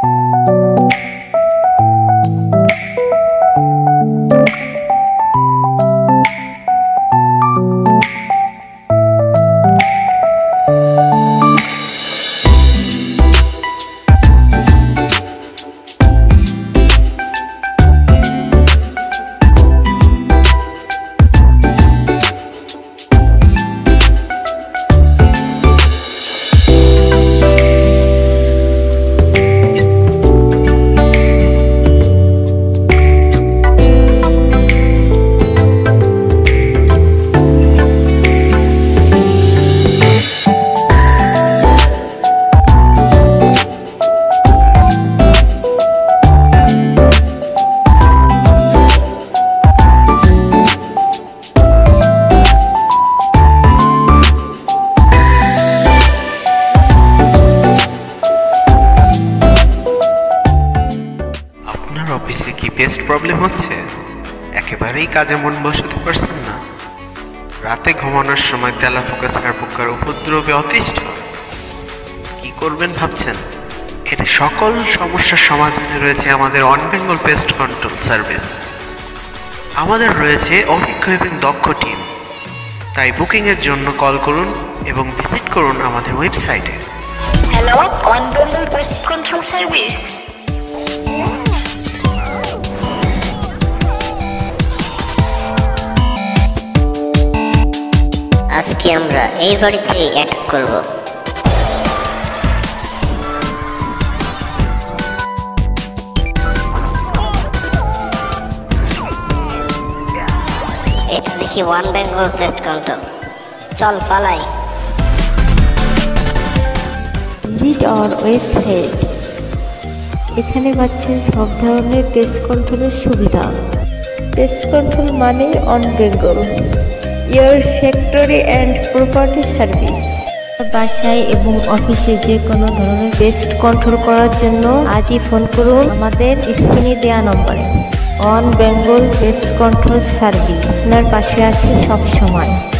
অফিসে কি paste problem হচ্ছে? একেবারেই কাজে মন বসাতে পারছেন না? রাতে ঘুমানোর সময় তেলাপোকা ছারপোকার উপদ্রবে অতিষ্ঠ? কি করবেন ভাবছেন? এর সকল সমস্যার সমাধানে রয়েছে আমাদের on Bengal pest control service. আমাদের রয়েছে অভিজ্ঞ এবং দক্ষ টিম। তাই বুকিংয়ের জন্য কল করুন এবং ভিজিট করুন আমাদের ওয়েবসাইটে। Hello, on Bengal pest control service. আজকে আমরা এই বাড়িতে অ্যাটাক করব। এটা দেখি ওয়ান বেঙ্গল পেস্ট কন্ট্রোল। চল পালাই। Visit our website. এখানে পাচ্ছেন সব ধরনের পেস্ট কন্ট্রোলের সুবিধা। পেস্ট কন্ট্রোল মানে on Bengal your factory and property service. বাসায় এবং অফিসে যে কোনো ধরনের পেস্ট কন্ট্রোল করার জন্য আজই ফোন করুন আমাদের স্ক্রিনে দেওয়া নম্বরে। On Bengal pest control service আপনার পাশে আছে সব সময়।